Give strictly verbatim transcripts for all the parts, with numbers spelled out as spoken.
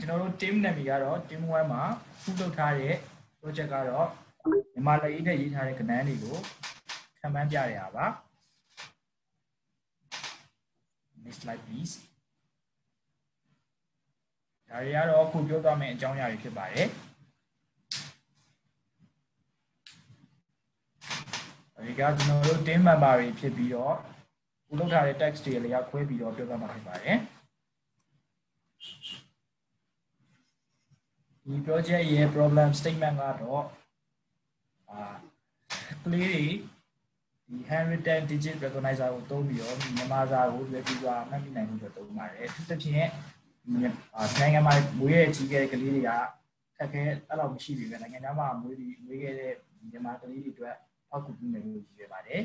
ကျွန်တော်တို့ team နာမည်ကတော့ team one မှာခုလုပ်ထားတဲ့ project ကတော့မြန်မာလက်ရေးနဲ့ရေးထားတဲ့ကဏ္ဍတွေကိုခံမှန်းပြရတာပါ next slide please ဒါတွေကတော့အခုပြောသွားမယ့်အကြောင်းအရာတွေဖြစ်ပါတယ်ဒီကကျွန်တော်တို့ team member တွေဖြစ်ပြီးတော့ခုလုပ်ထားတဲ့ text တွေလည်းရောက်ခွဲပြီးတော့ပြောသွားမှာဖြစ်ပါတယ်ဒီ project ရဲ့ problem statement ကတော့အာကလေးတွေဒီ handwritten digit recognizer ကိုသုံးပြီးတော့မြန်မာစာကိုလွယ်ကူစွာမှတ်မိနိုင်မှုအတွက်သုံးပါတယ်သူတစ်ဖြင့်နိုင်ငံမှာမွေးရကြီးခဲ့တဲ့ကလေးတွေကခက်ခဲအဲ့လိုမရှိဘူးပဲနိုင်ငံသားမှာမွေးပြီးမွေးခဲ့တဲ့မြန်မာကလေးတွေအတွက်အောက်ကူပြုနေလို့ရည်ရပါတယ်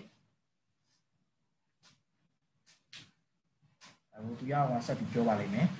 အခုဒီအောင်ဆက်ပြီးပြောပါလိမ့်မယ်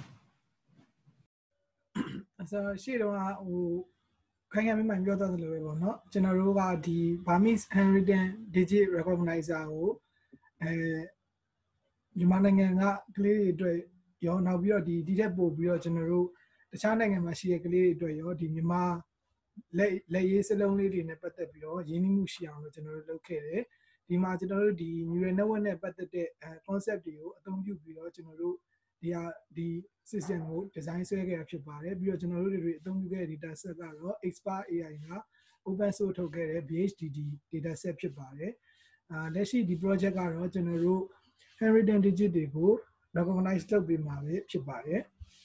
ဆိုရှေ့တော့ဟိုခိုင်ခံမိမှန်ပြောတော့တယ်လို့ပဲပေါ့နော်ကျွန်တော်တို့ကဒီ Burmese handwritten digit recognizer ကိုအဲမြန်မာနိုင်ငံကကလေးတွေအတွက်ရောနောက်ပြီးတော့ဒီဒီထက်ပို့ပြီးတော့ကျွန်တော်တို့တခြားနိုင်ငံမှာရှိတဲ့ကလေးတွေအတွက်ရောဒီမြန်မာလက်လက်ရေးစလုံးလေးတွေနဲ့ပတ်သက်ပြီးတော့ရင်းနှီးမှုရှိအောင်လို့ကျွန်တော်တို့လုပ်ခဲ့တယ်ဒီမှာကျွန်တော်တို့ဒီ neural network နဲ့ပတ်သက်တဲ့ concept တွေကိုအသုံးပြုပြီးတော့ကျွန်တော်တို့ဒီဟာဒီ system ကို design ဆွဲခဲ့ရဖြစ်ပါတယ်ပြီးတော့ကျွန်တော်တို့တွေအသုံးပြုခဲ့တဲ့ data set ကတော့ Expert အေ အိုင် က open source ထုတ်ခဲ့တဲ့ ဘီ အေইচ ဒီ ဒီ data set ဖြစ်ပါတယ်အာလက်ရှိဒီ project ကတော့ကျွန်တော်တို့ handwritten digit တွေကို recognize လုပ်ပေးမှာပဲဖြစ်ပါတယ်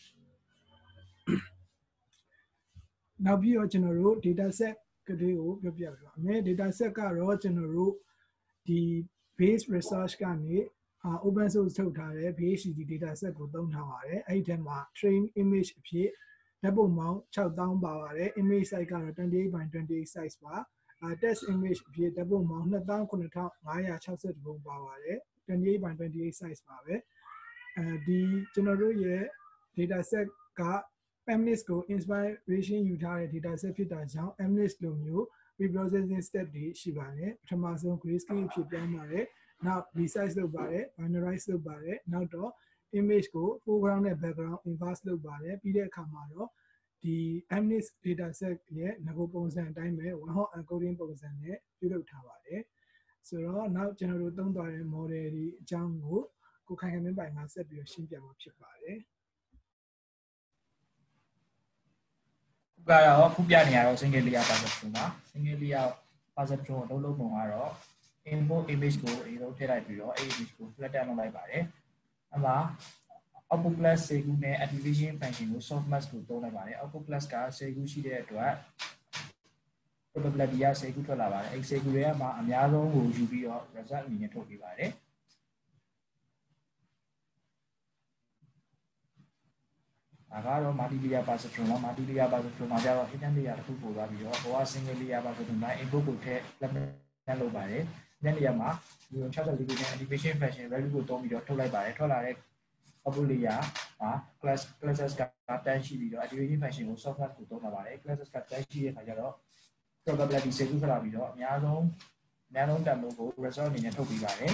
နောက်ပြီးတော့ကျွန်တော်တို့ data set ကလေးကိုပြောပြပြပါမယ် data set ကတော့ကျွန်တော်တို့ဒီ base research ကနေ open source ထုတ်ထားတဲ့ ဘီ အေইচ ဒီ ဒီ data set ကိုသုံးထားပါတယ်အဲ့ဒီထဲမှာ train image အဖြစ်ဓာတ်ပုံပေါင်း ၆သောင်းပါပါတယ် image size ကတော့ twenty-eight by twenty-eight size ပါ text image အဖြစ်ဓာတ်ပုံပေါင်း two thousand nine thousand five hundred sixty-two ပုံပါပါတယ် twenty-eight by twenty-eight size ပါပဲအဲဒီကျွန်တော်တို့ရဲ့ data set က M N I S T ကို inspiration ယူထားတဲ့ data set ဖြစ်တာကြောင့် M N I S T လိုမျိုး reprocessing step တွေရှိပါတယ်ပထမဆုံး grayscale အဖြစ်ပြောင်းပါတယ်နောက် resize လုပ်ပါတယ် binarize လုပ်ပါတယ်နောက်တော့ image ကို foreground နဲ့ background inverse လုပ်ပါတယ်ပြီးတဲ့အခါမှာတော့ဒီ M N I S T data set ရဲ့ငကိုပုံစံအတိုင်းပဲ one hot encoding ပုံစံနဲ့ပြုလုပ်ထားပါတယ်ဆိုတော့နောက်ကျွန်တော်တို့သုံးသွားတဲ့ model တွေအကြောင်းကိုကိုခိုင်ခိုင်မင်းပိုင်မှာဆက်ပြီးရှင်းပြမှာဖြစ်ပါတယ်ကတော့ခုပြနေရတော့ single layer perceptron ပါ single layer perceptron ကိုလုံးလုံးပုံကတော့ import image ကိုအရင်ဆုံးထည့်လိုက်ပြီးတော့ image ကို flatten လုပ်လိုက်ပါတယ်အဲ့မှာ output class စေကူနဲ့ activation function ကို softmask ကိုသုံးလိုက်ပါတယ် output class ကစေကူရှိတဲ့အတွက် probability ကစေကူထွက်လာပါတယ်အဲ့စေကူတွေကမှအများဆုံးကိုယူပြီးတော့ result အနေနဲ့ထုတ်ပေးပါတယ်ဒါကတော့ multi layer perceptron တော့ multi layer perceptron မှာကျတော့ hidden layer တစ်ခုပို့သွားပြီးတော့ဟိုက single layer perceptron မှာ input ကိုထည့် implement လုပ်ပါတယ် hidden layer မှာ neuron sixty-fourနဲ့ activation function value ကိုသုံးပြီးတော့ထုတ်လိုက်ပါတယ်ထွက်လာတဲ့ output layer မှာ class classes က10ရှိပြီးတော့ activation function ကို softmask ကိုသုံးလာပါတယ် classes က10ရှိတဲ့အခါကျတော့ probability စေကူထွက်လာပြီးတော့အများဆုံးအများဆုံးတန်ဖိုးကို result အနေနဲ့ထုတ်ပေးပါတယ်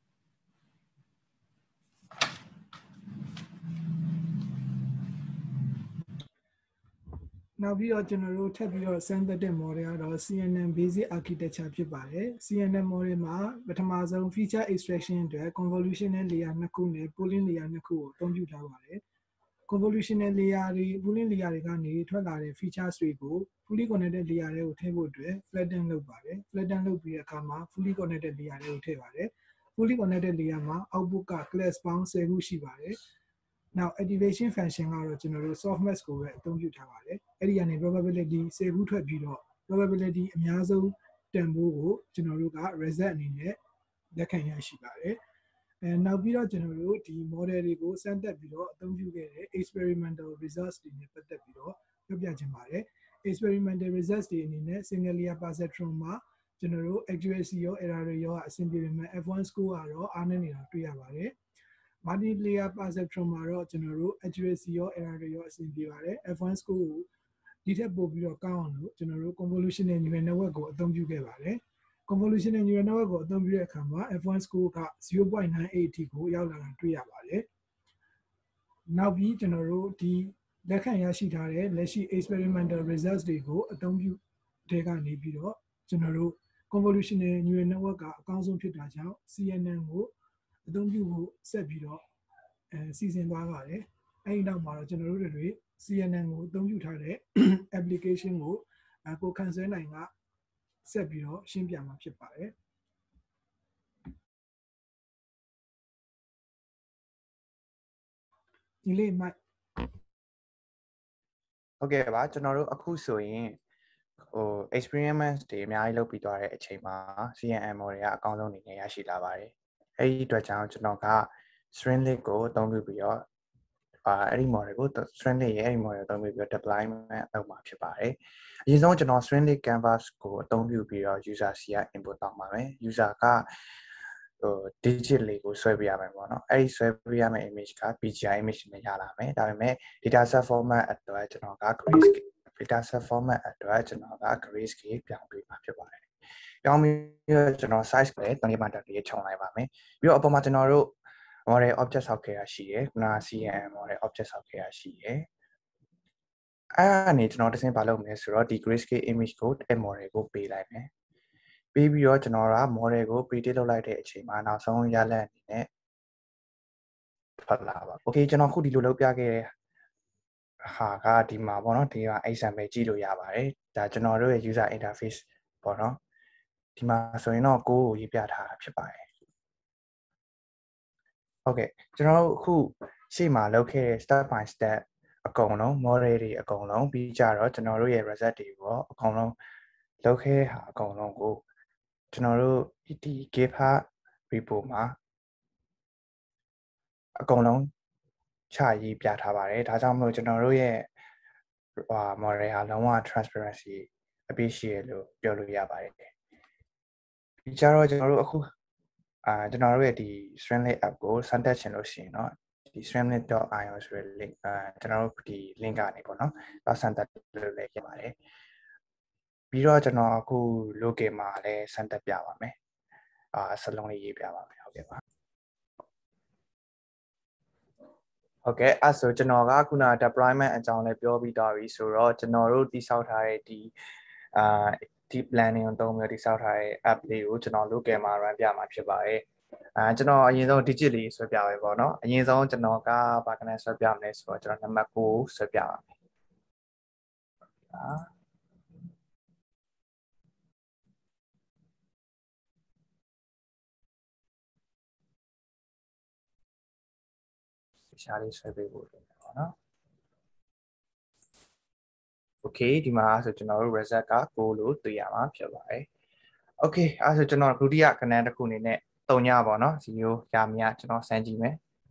နောက်ပြီးတော့ကျွန်တော်တို့ထပ်ပြီးတော့ synthetic model ကတော့ C N N basic architecture ဖြစ်ပါတယ် C N N model မှာပထမဆုံး feature extraction အတွက် convolutional layer နှစ်ခုနဲ့ pooling layer နှစ်ခုကိုအသုံးပြုထားပါတယ် convolutional layer တွေ pooling layer တွေကနေထွက်လာတဲ့ features တွေကို fully connected layer တွေကိုထည့်ဖို့အတွက် flatten လုပ်ပါတယ် flatten လုပ်ပြီးတဲ့အခါမှာ fully connected layer တွေကိုထည့်ပါတယ် fully connected layer မှာ output က class ပေါင်းtenခုရှိပါတယ်နောက် activation function ကတော့ကျွန်တော်တို့ softmask ကိုပဲအသုံးပြုထားပါတယ်အဲ့ဒီကနေ probability tenခုထွက်ပြီးတော့ probability အများဆုံးတန်ဖိုးကိုကျွန်တော်တို့က result အနေနဲ့လက်ခံရရှိပါတယ်အဲနောက်ပြီးတော့ကျွန်တော်တို့ဒီ model တွေကိုစမ်းသပ်ပြီးတော့အသုံးပြုခဲ့တဲ့ experimental results တွေနဲ့ပတ်သက်ပြီးတော့ပြောပြချင်ပါတယ် experimental results တွေအနေနဲ့ single layer perceptron မှာကျွန်တော်တို့ accuracy ရော error တွေရောအဆင်ပြေပေမဲ့ F one score ကတော့အားနည်းနေတာတွေ့ရပါတယ်multi layer perceptron မှာတော့ကျွန်တော်တို့ accuracy ရော error တွေရောအဆင်ပြေပါတယ် F one score ကိုဒီထက်ပိုပြီးတော့ကောင်းအောင်လို့ကျွန်တော်တို့ convolutional neural network ကိုအသုံးပြုခဲ့ပါတယ် convolutional neural network ကိုအသုံးပြုတဲ့အခါမှာ F one score ကzero point nine eight အထိကိုရောက်လာတာတွေ့ရပါတယ်နောက်ပြီးကျွန်တော်တို့ဒီလက်ခံရရှိထားတဲ့လက်ရှိ experimental results တွေကိုအသုံးပြုတဲ့ကနေပြီးတော့ကျွန်တော်တို့ convolutional neural network ကအကောင်းဆုံးဖြစ်တာကြောင့် C N N ကိုအသုံးပြုဖို့ဆက်ပြီးတော့အဲစီစဉ်သွားပါတယ်အဲဒီနောက်မှာတော့ကျွန်တော်တို့တွေ C N N ကိုအသုံးပြုထားတဲ့ application ကိုကိုခန့်ဆွဲနိုင်ကဆက်ပြီးတော့ရှင်းပြမှာဖြစ်ပါတယ်ဒီလေးမိုက်ဟုတ်ကဲ့ပါကျွန်တော်တို့အခုဆိုရင်ဟို experiment တွေအများကြီးလုပ်ပြီးသွားတဲ့အချိန်မှာ C N N model ကအကောင်းဆုံးအနေနဲ့ရရှိလာပါတယ်အဲဒီအတွက်ကြောင့်ကျွန်တော်က Stringlit ကိုအသုံးပြုပြီးတော့အာအဲ့ဒီ model ကို Stringlit ရဲ့အဲ့ဒီ model အသုံးပြုပြီးတော့ deployment လုပ်မှာဖြစ်ပါတယ်အရင်ဆုံးကျွန်တော် Stringlit canvas ကိုအသုံးပြုပြီးတော့ user စီက input တောင်းပါမယ် user ကဟို digit လေးကိုဆွဲပေးရမယ်ပေါ့နော်အဲ့ဒီဆွဲပေးရမယ့် image က P G I image နဲ့ရလာမယ်ဒါပေမဲ့ data set format အတွက်ကျွန်တော်က grayscale data set format အတွက်ကျွန်တော်က grayscale ပြောင်းပေးမှာဖြစ်ပါတယ်ပြောင်းပြီးတော့ကျွန်တော် size ကိုလည်းတနည်းမှတစ်လေးခြုံလိုက်ပါမယ်ပြီးတော့အပေါ်မှာကျွန်တော်တို့ model object ဆောက်ခဲ့ရရှိရယ်ခုန C N N model object ဆောက်ခဲ့ရရှိရယ်အဲ့အနေကျွန်တော်တစ်ဆင့်ဘာလုပ်မလဲဆိုတော့ဒီ grayscale image ကိုအဲ့ model ကိုပေးလိုက်မယ်ပြီးပြီးတော့ကျွန်တော်က model ကို predict လုပ်လိုက်တဲ့အချိန်မှာနောက်ဆုံးရလဒ်အနေနဲ့ထွက်လာပါ okay ကျွန်တော်ခုဒီလိုလုပ်ပြခဲ့တဲ့ဟာကဒီမှာပေါ့နော်ဒီမှာ example ကြည့်လို့ရပါတယ်ဒါကျွန်တော်တို့ရဲ့ user interface ပေါ့နော်ဒီမှာဆိုရင်တော့ကိုကိုရေးပြထားတာဖြစ်ပါတယ်ဟုတ်ကဲ့ကျွန်တော်တို့အခုရှေ့မှာလုပ်ခဲ့တဲ့ step by step အကုန်လုံး model တွေအကုန်လုံးပြီးကြတော့ကျွန်တော်တို့ရဲ့ result တွေပေါ့အကုန်လုံးလုပ်ခဲ့တဲ့ဟာအကုန်လုံးကိုကျွန်တော်တို့ဒီ GitHub repo မှာအကုန်လုံးချရေးပြထားပါတယ်ဒါကြောင့်မလို့ကျွန်တော်တို့ရဲ့ဟို model ဟာလုံးဝ transparency အပြည့်ရှိရလို့ပြောလို့ရပါတယ်ဒီကြတော့ကျွန်တော်တို့အခုအာကျွန်တော်တို့ရဲ့ဒီ Stringlit app ကိုစမ်းသပ်ချင်လို့ရှိရင်เนาะဒီ stringlit dot i o ဆိုတဲ့ link အာကျွန်တော်တို့ဒီ link ကနေပေါ့เนาะတော့စမ်းသပ်လို့လည်းရပါတယ်ပြီးတော့ကျွန်တော်အခု local မှာလည်းစမ်းသပ်ပြပါမယ်အာစလုံးလေးရေးပြပါမယ်ဟုတ်ကဲ့ပါဟုတ်ကဲ့အဲ့ဆိုကျွန်တော်ကခုန deployment အကြောင်းလည်းပြောပြီးသွားပြီဆိုတော့ကျွန်တော်တို့တိစောက်ထားတဲ့ဒီအာဒီ planning ကိုသုံးပြီးတိစောက်ထားတဲ့ app လေးကိုကျွန်တော် local မှာ run ပြမှာဖြစ်ပါတယ်အဲကျွန်တော်အရင်ဆုံး digit လေးဆွဲပြပဲပေါ့နော်အရင်ဆုံးကျွန်တော်ကဘာကနေဆွဲပြမလဲဆိုတော့ကျွန်တော်နံပါတ်ကိုဆွဲပြပါမယ်ရှားလေးဆွဲပေးဖို့လုပ်မယ်ပေါ့နော် okay ဒီမှာဆိုကျွန်တော်တို့ result ကကိုလို့တွေ့ရမှာဖြစ်ပါတယ် okay အဲဆိုကျွန်တော်ဒုတိယကဏ္ဍတစ်ခုအနေနဲ့သုံးညပေါ့နော်zeroရမရကျွန်တော်စမ်းကြည့်မယ်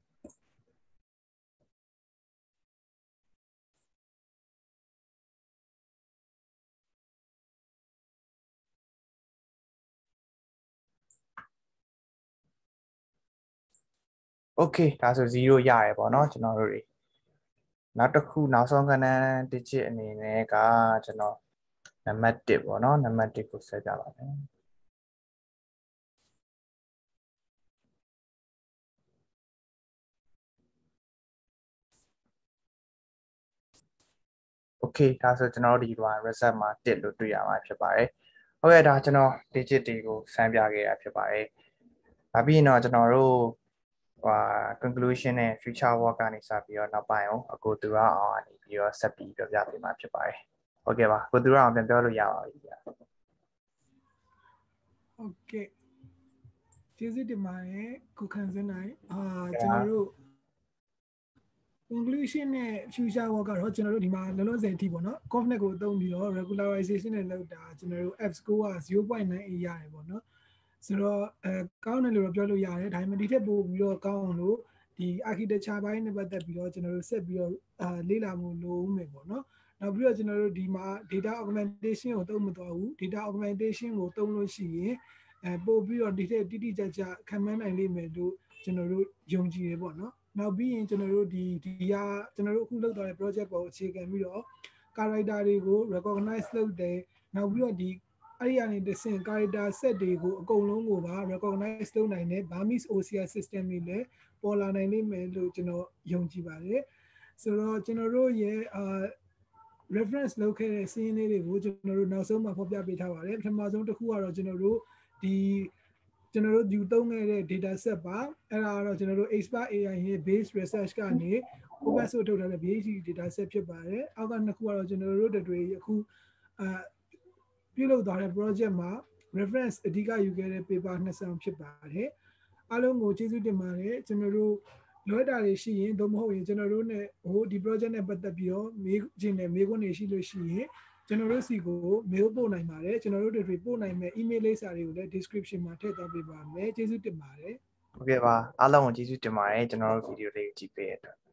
โอเคဒါဆိုzeroရတယ်ပေါ့เนาะကျွန်တော်တို့တွေနောက်တစ်ခုနောက်ဆုံးကဏ္ဍ digit အနေနဲ့ကကျွန်တော်နံပါတ်oneပေါ့เนาะနံပါတ်oneကိုဆက်ကြပါမယ်โอเคဒါဆိုကျွန်တော်တို့ဒီမှာ result မှာoneလို့တွေ့ရမှာဖြစ်ပါတယ်ဟုတ်ကဲ့ဒါကျွန်တော် digit တွေကိုစမ်းပြခဲ့တာဖြစ်ပါတယ်ဒါပြီးရင်တော့ကျွန်တော်တို့ဟို conclusion နဲ့ future work ကနေစပြီးတော့နောက်ပိုင်းအောင်အကိုသူရအောင်အနေပြီးတော့ဆက်ပြီးပြောပြပေးမှာဖြစ်ပါတယ်ဟုတ်ကဲ့ပါကိုသူရအောင်ပြန်ပြောလို့ရပါပြီဗျာဟုတ်ကဲ့ကျေးဇူးတင်ပါတယ်ကိုခန့်စင်းနိုင်အာကျွန်တော်တို့ conclusion နဲ့ future work ကတော့ကျွန်တော်တို့ဒီမှာလောလောဆယ်အထိပေါ့နော် confnet ကိုအသုံးပြီးတော့ regularization နဲ့လုပ်တာကျွန်တော်တို့ f score ကzero point nine eight ရတယ်ပေါ့နော်ဆိုတော့အဲကောင်းတယ်လို့ပြောလို့ရတယ်ဒါပေမဲ့ဒီထက်ပိုပြီးတော့ကောင်းအောင်လို့ဒီ architecture ဘိုင်းနဲ့ပတ်သက်ပြီးတော့ကျွန်တော်တို့ဆက်ပြီးတော့အာလေ့လာမှုလိုဦးမယ်ပေါ့နော်နောက်ပြီးတော့ကျွန်တော်တို့ဒီမှာ data augmentation ကိုသုံးမသွားဘူး data augmentation ကိုသုံးလို့ရှိရင်အဲပို့ပြီးတော့ဒီထက်တိတိကျကျခံမှန်းနိုင်လိမ့်မယ်လို့ကျွန်တော်တို့ယုံကြည်ရပေါ့နော်နောက်ပြီးရင်ကျွန်တော်တို့ဒီဒီဟာကျွန်တော်တို့အခုလုပ်သွားတဲ့ project ပေါ်အခြေခံပြီးတော့ character တွေကို recognize လုပ်တယ်နောက်ပြီးတော့ဒီအဲ့ဒီအနေနဲ့စင် character set တွေကိုအကုန်လုံးကိုပါ recognize လုပ်နိုင်တဲ့ Burmese O C R system တွေလည်းပေါ်လာနိုင်လိမ့်မယ်လို့ကျွန်တော်ယုံကြည်ပါတယ်ဆိုတော့ကျွန်တော်တို့ရဲ့အာ reference လုပ်ခဲ့တဲ့စီးရင်လေးတွေကိုကျွန်တော်တို့နောက်ဆုံးမှာဖော်ပြပေးထားပါတယ်ပထမဆုံးတစ်ခုကတော့ကျွန်တော်တို့ဒီကျွန်တော်တို့ယူသုံးခဲ့တဲ့ data set ပါအဲ့ဒါကတော့ကျွန်တော်တို့ expert အေ အိုင် ရဲ့ base research ကနေ open source ထုတ်ထားတဲ့ base data set ဖြစ်ပါတယ်အောက်ကနှစ်ခုကတော့ကျွန်တော်တို့တွေအခုအာပြုလုပ်သွားတဲ့ project မှာ reference အဓိကယူခဲ့တဲ့ paper နှစ်ဆောင်ဖြစ်ပါတယ်အားလုံးကိုကျေးဇူးတင်ပါတယ်ကျွန်တော်တို့လောတာတွေရှိရင်သို့မဟုတ်ရင်ကျွန်တော်တို့ ਨੇ ဟိုဒီ project နဲ့ပတ်သက်ပြီးတော့မေးချင်တယ်မေးခွန်းတွေရှိလို့ရှိရင်ကျွန်တော်တို့စီကို mail ပို့နိုင်ပါတယ်ကျွန်တော်တို့တွေပို့နိုင်မဲ့ email လိပ်စာတွေကိုလည်း description မှာထည့်သွားပေးပါမယ်ကျေးဇူးတင်ပါတယ်ဟုတ်ကဲ့ပါအားလုံးကိုကျေးဇူးတင်ပါတယ်ကျွန်တော်တို့ဗီဒီယိုလေးကိုကြည့်ပေးတဲ့အတွက်